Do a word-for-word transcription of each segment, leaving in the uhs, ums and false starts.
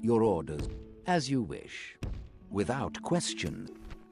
Your orders, as you wish. Without question.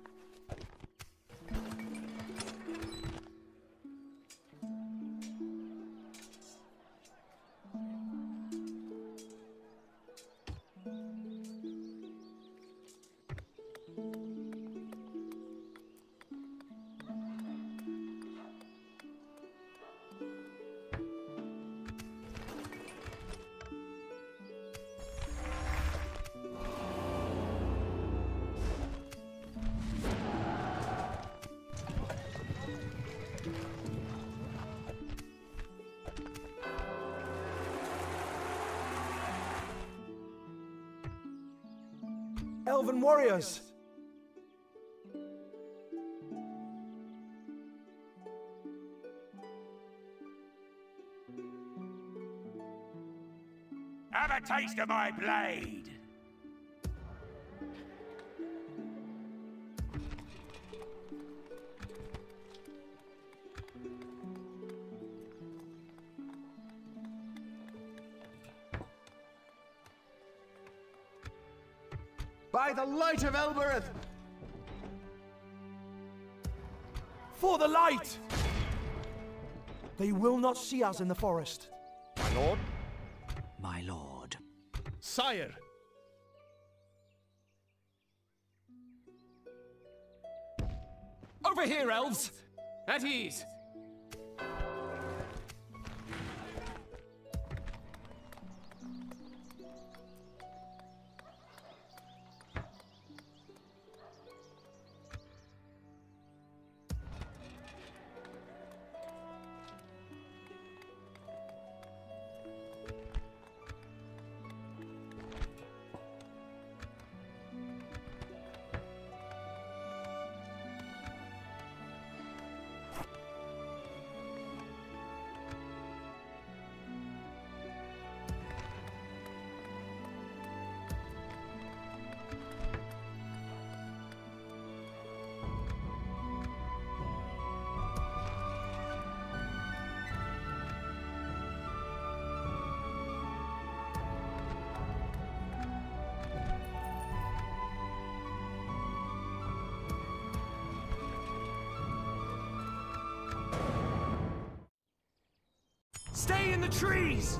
Elven warriors! Have a taste of my blade! By the light of Elbereth! For the light! They will not see us in the forest. My lord? My lord. Sire! Over here, elves! At ease! Stay in the trees!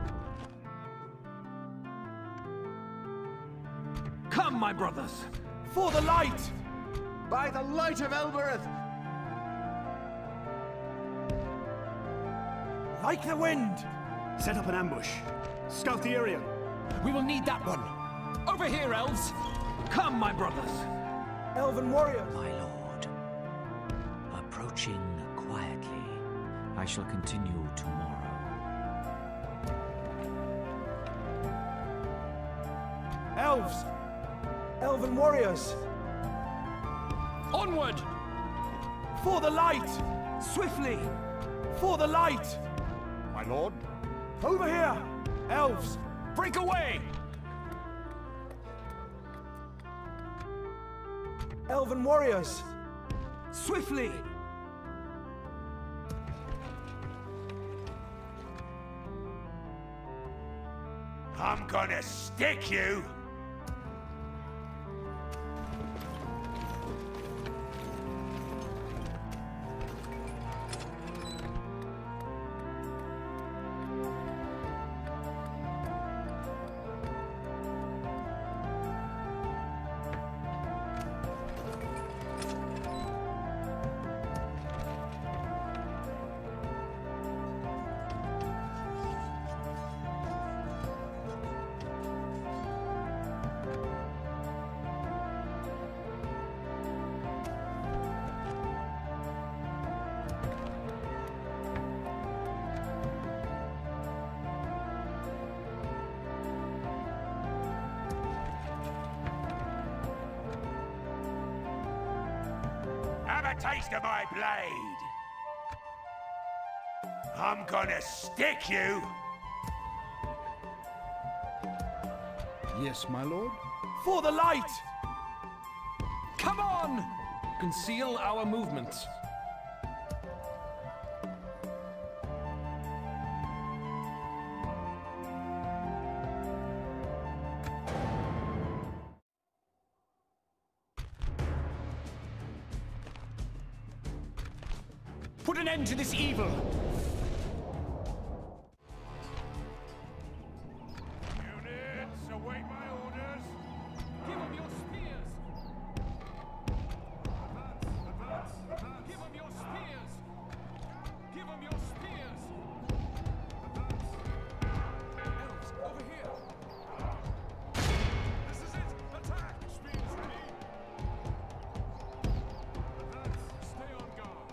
Come, my brothers! For the light! By the light of Elbereth! Like the wind! Set up an ambush. Scout the area. We will need that one! Over here, elves! Come, my brothers! Elven warriors! My lord. Approaching quietly. I shall continue tomorrow. Elves! Elven warriors! Onward! For the light! Swiftly! For the light! My lord? Over here! Elves! Break away! Elven warriors! Swiftly! I'm gonna stick you! Have a taste of my blade! I'm gonna stick you! Yes, my lord? For the light! Come on! Conceal our movements. Put an end to this evil! Units, await my orders. Give them your spears! Advance, advance, Give them your spears! Give them your spears! Elves, over here! This is it! Attack! Spears ready! Advance, stay on guard.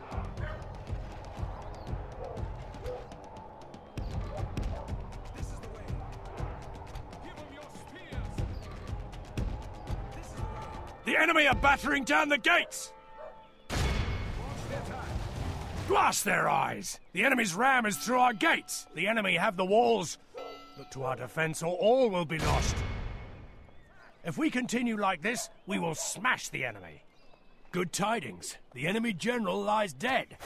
This is the way! Give them your spears! This is the way! The enemy are battering down the gates! Blast their eyes! The enemy's ram is through our gates! The enemy have the walls! Look to our defense or all will be lost. If we continue like this, we will smash the enemy. Good tidings. The enemy general lies dead.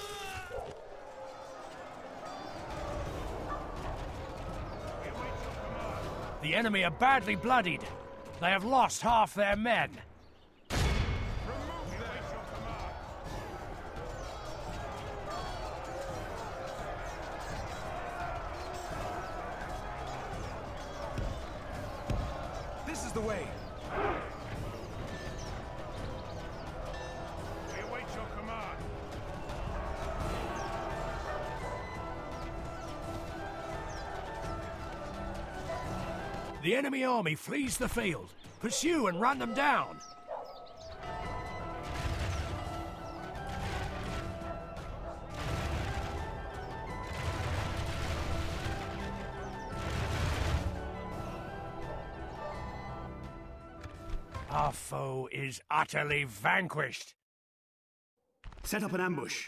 The enemy are badly bloodied. They have lost half their men. This is the way! We await your command. The enemy army flees the field. Pursue and run them down. Our foe is utterly vanquished. Set up an ambush.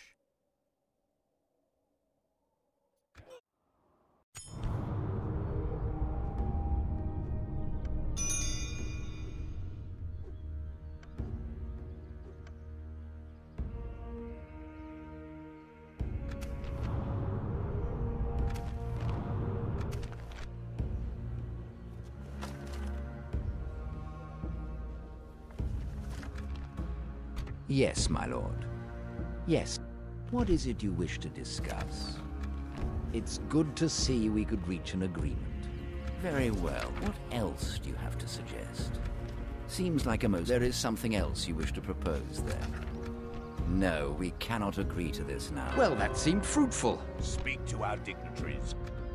Yes, my lord. Yes. What is it you wish to discuss? It's good to see we could reach an agreement. Very well. What else do you have to suggest? Seems like a most... There is something else you wish to propose, then? No, we cannot agree to this now. Well, that seemed fruitful. Speak to our dignitaries.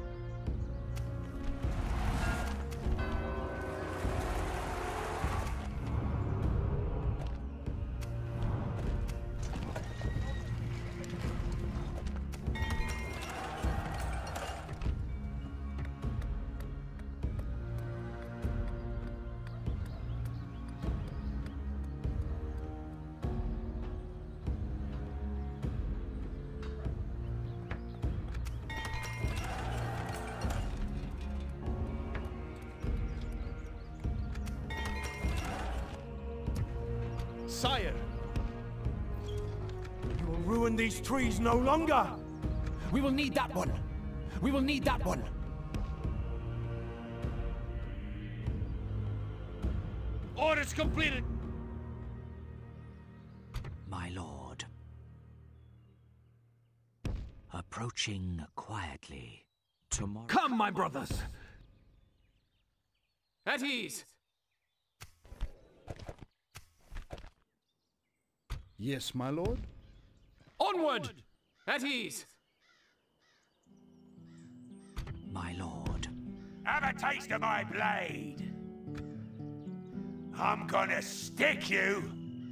Sire! You will ruin these trees no longer! We will need that one! We will need that one! Orders completed. My lord. Approaching quietly. Tomorrow... Come, my brothers! At ease! Yes, my lord. Onward! At ease! My lord. Have a taste of my blade. I'm gonna stick you.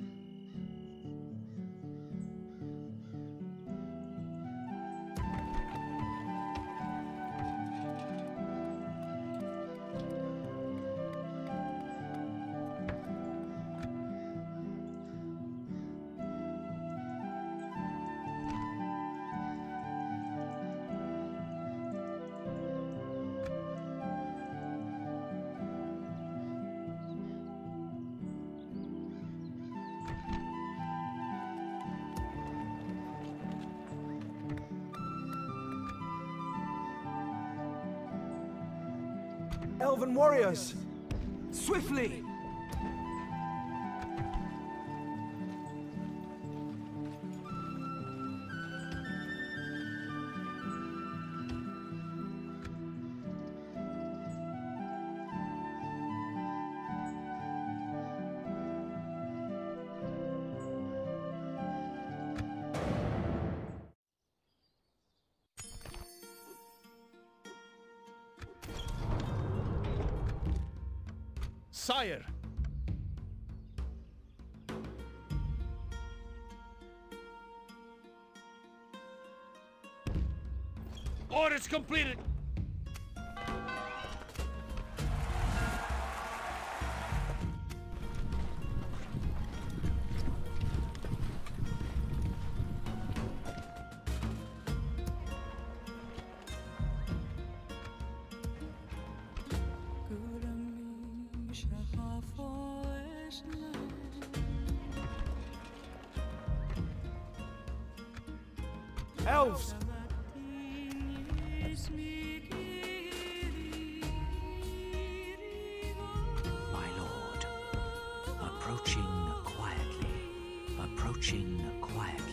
Elven warriors! Swiftly! Sire! Orders completed! Elves! My lord, approaching quietly, approaching quietly.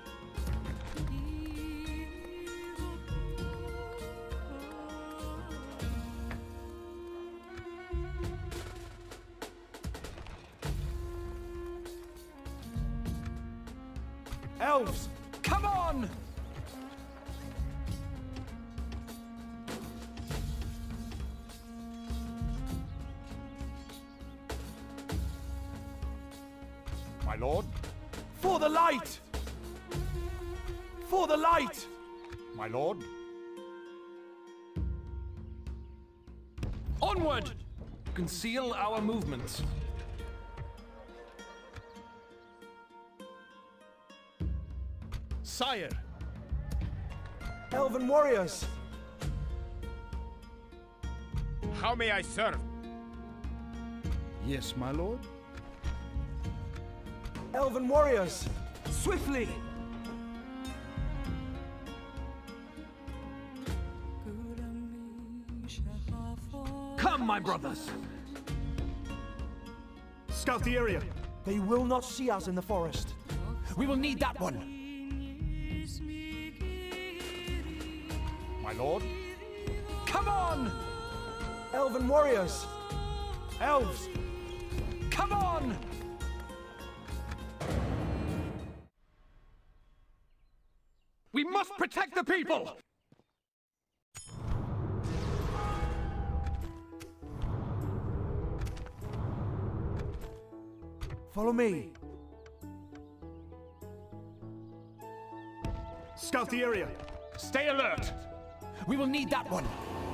Elves! Come on! My lord? For the light! For the light! My lord? Onward! Conceal our movements. Sire! Elven warriors! How may I serve? Yes, my lord. Elven warriors! Swiftly! Come, my brothers! Scout the area! They will not see us in the forest. We will need that one! My lord? Come on! Elven warriors! Elves! Come on! We must protect the people! Follow me. Scout the area. Stay alert! We will need that one!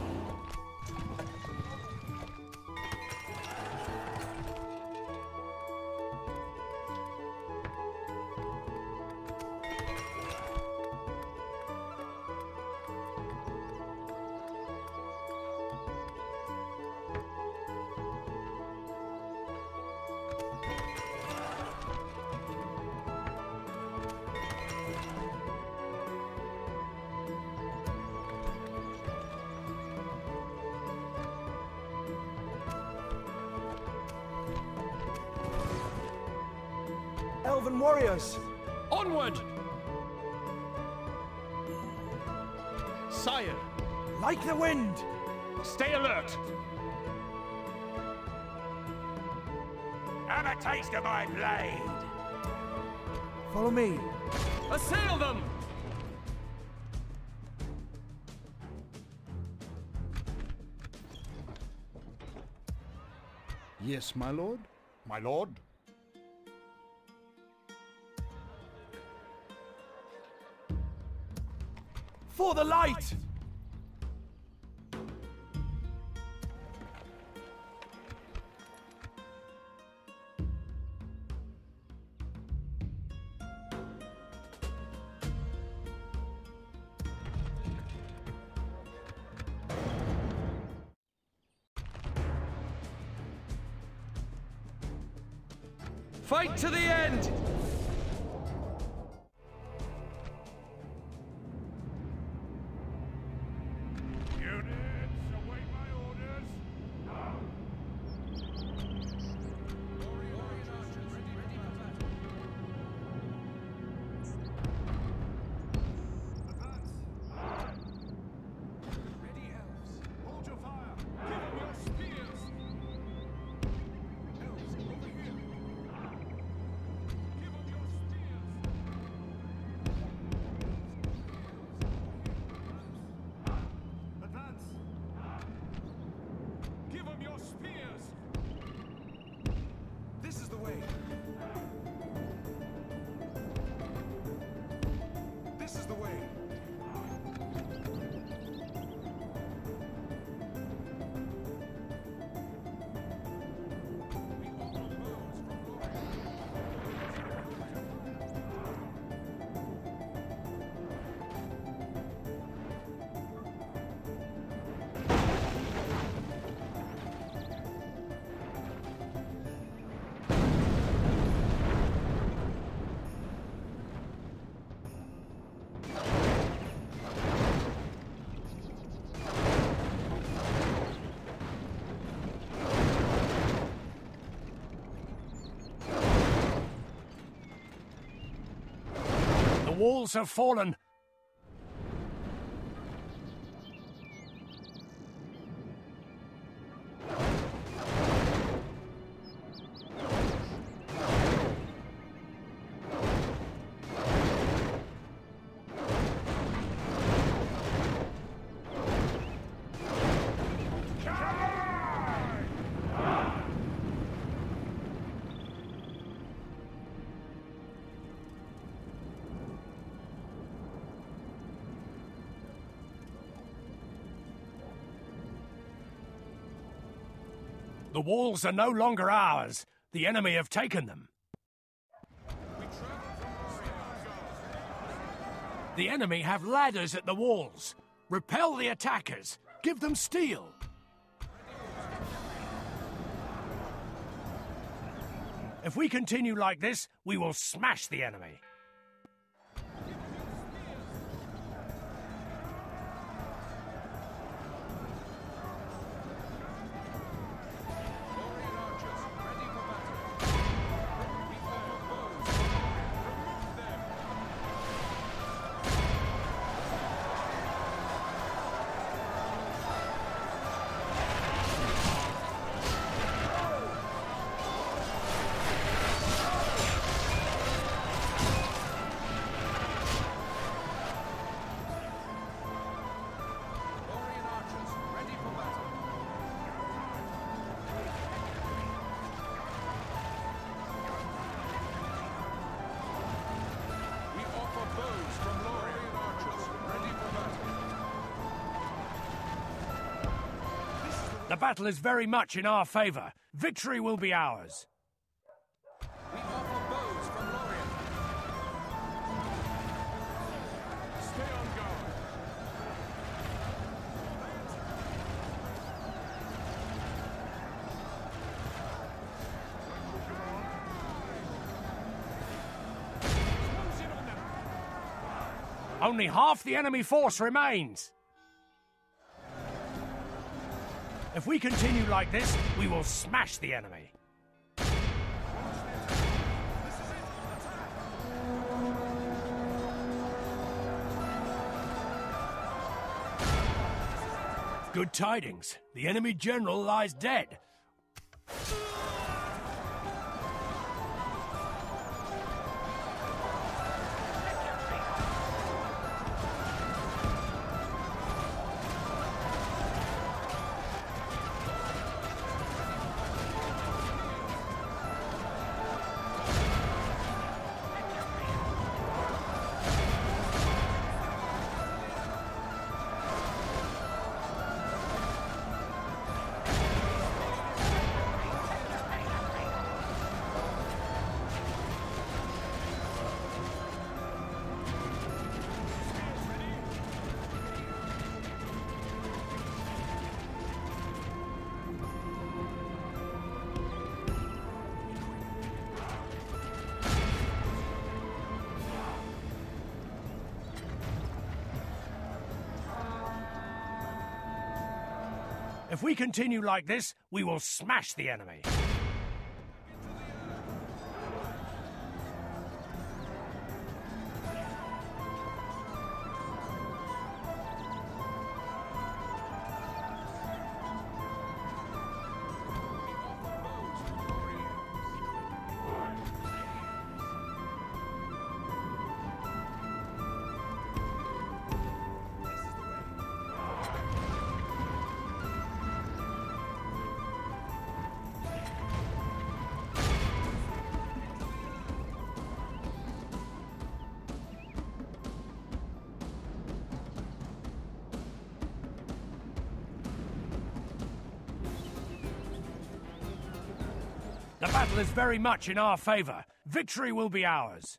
Elven warriors! Onward! Sire! Like the wind! Stay alert! Have a taste of my blade! Follow me. Assail them! Yes, my lord. My lord? For the light! Fight to the end! Units, await my orders! Ready, elves. Hold your fire. Give them your spears. Elves, over here. Give walls have fallen. The walls are no longer ours. The enemy have taken them. The enemy have ladders at the walls. Repel the attackers. Give them steel. If we continue like this, we will smash the enemy. The battle is very much in our favor. Victory will be ours. We offer bows from Lorien. Stay on guard. Close in on them. Only half the enemy force remains. If we continue like this, we will smash the enemy. Good tidings. The enemy general lies dead. If we continue like this, we will smash the enemy. The battle is very much in our favor. Victory will be ours.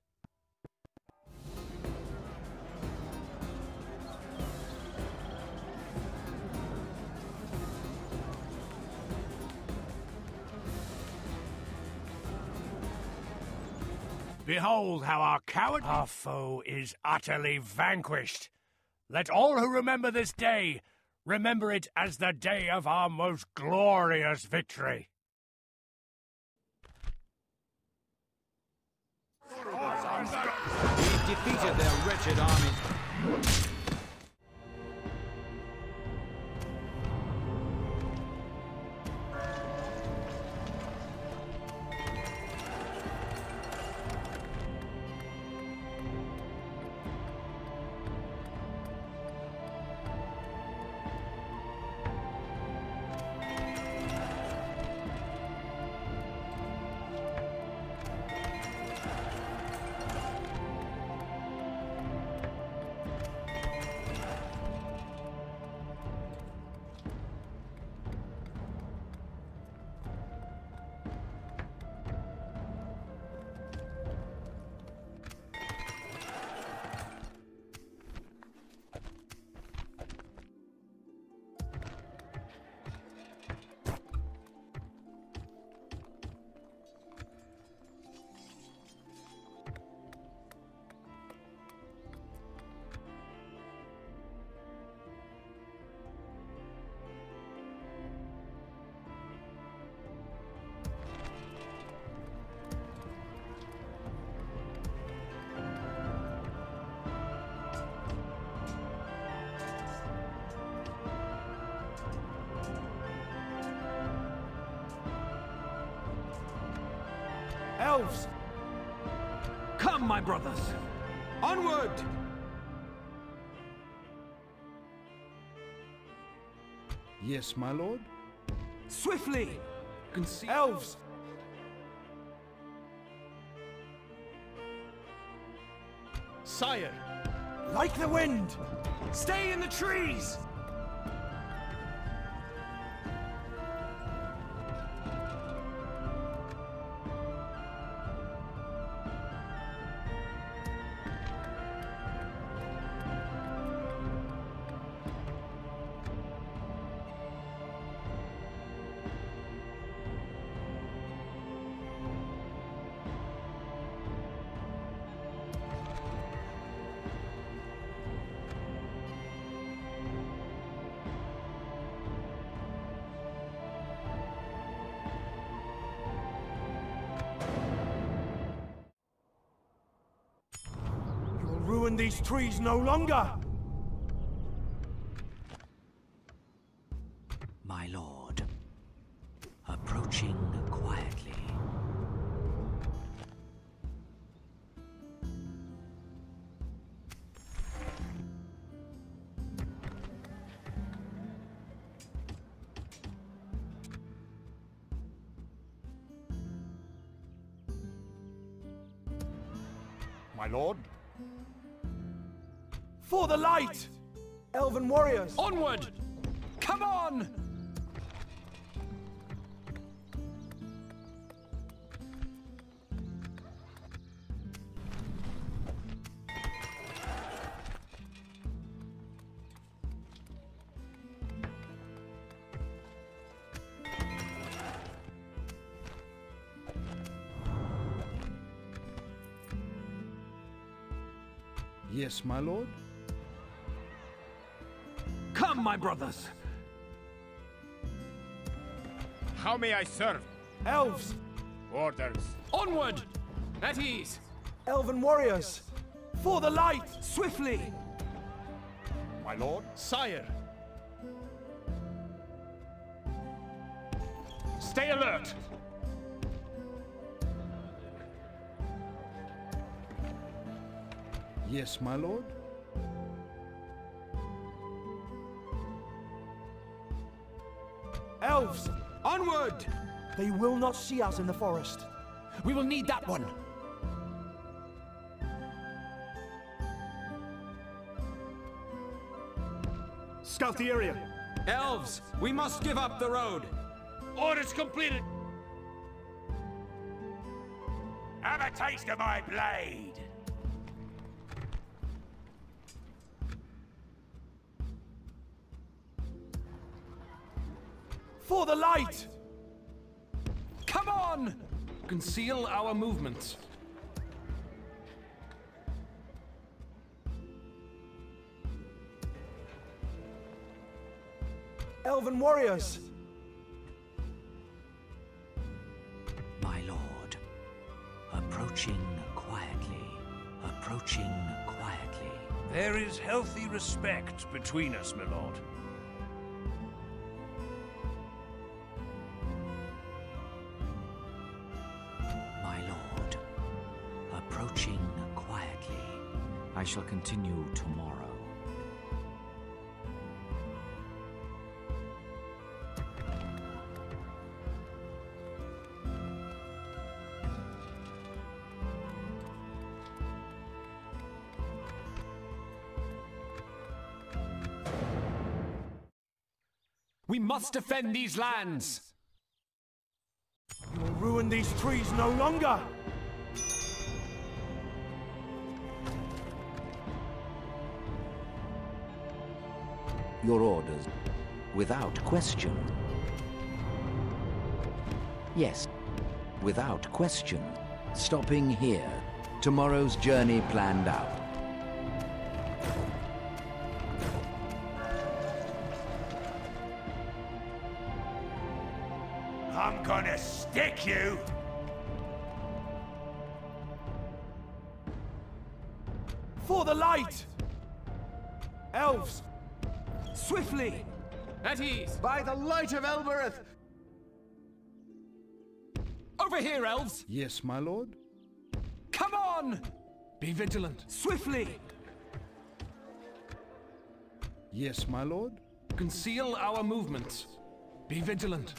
Behold how our coward, our foe is utterly vanquished. Let all who remember this day remember it as the day of our most glorious victory. I'm back. defeated their wretched army. Elves! Come, my brothers! Onward! Yes, my lord. Swiftly! Conceal. Elves! Sire! Like the wind! Stay in the trees! Ruin these trees no longer! My lord, approaching quietly. My lord? For the light! Elven warriors! Onward! Come on! Yes, my lord. Come, my brothers! How may I serve? Elves! Orders. Onward! At ease! Elven warriors! For the light! Swiftly! My lord? Sire! Stay alert! Yes, my lord. Elves! Onward! They will not see us in the forest. We will need that one! Scout the area! Elves, we must give up the road! Orders completed! Have a taste of my blade! For the light! Come on! Conceal our movements. Elven warriors! My lord, approaching quietly, approaching is healthy respect between us, my lord. My lord, approaching quietly. I shall continue tomorrow. We must defend these lands! You will ruin these trees no longer! Your orders, without question. Yes, without question. Stopping here. Tomorrow's journey planned out. I'm gonna stick you! For the light! Elves! Swiftly! At ease! By the light of Elbereth! Over here, elves! Yes, my lord. Come on! Be vigilant. Swiftly! Yes, my lord. Conceal our movements. Be vigilant.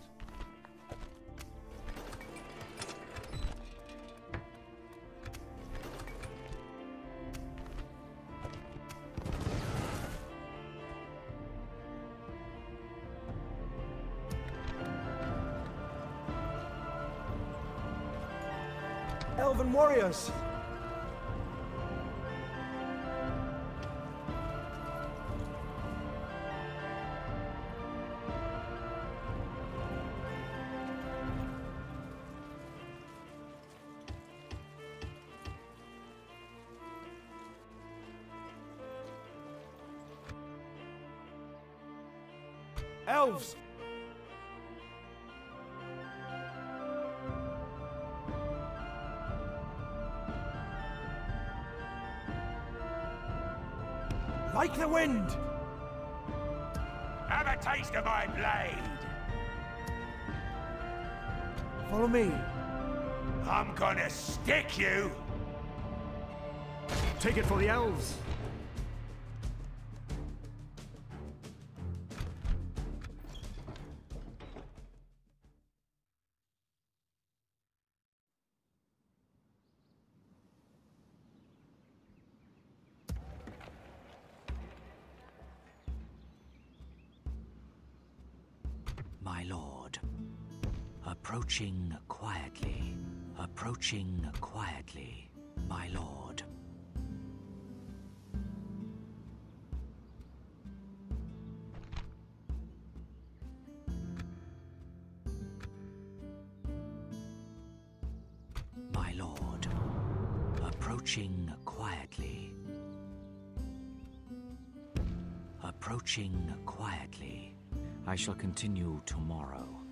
Elven warriors! Elves! Like the wind! Have a taste of my blade! Follow me. I'm gonna stick you! Take it for the elves. My lord, approaching quietly, approaching quietly, my lord. My lord, approaching quietly, approaching quietly. I shall continue tomorrow.